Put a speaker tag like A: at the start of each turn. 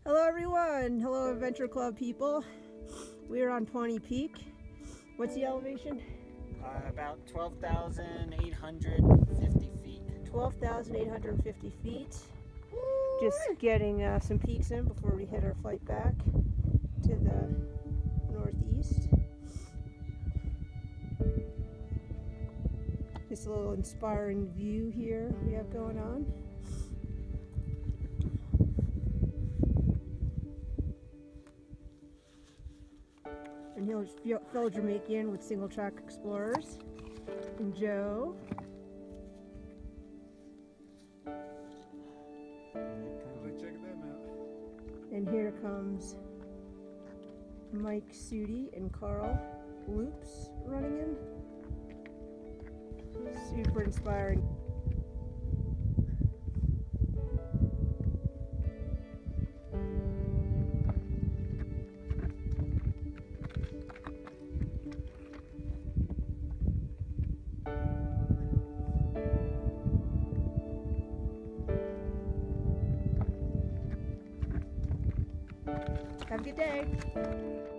A: Hello everyone! Hello Adventure Club people. We are on Pawnee Peak. What's the elevation?
B: About 12,850 feet.
A: 12,850 feet. Just getting some peaks in before we hit our flight back to the northeast. Just a little inspiring view here we have going on. And here's fellow Jamaican with single track explorers and Joe. And here comes Mike Sudi and Carl Loops running in. Super inspiring. Have a good day.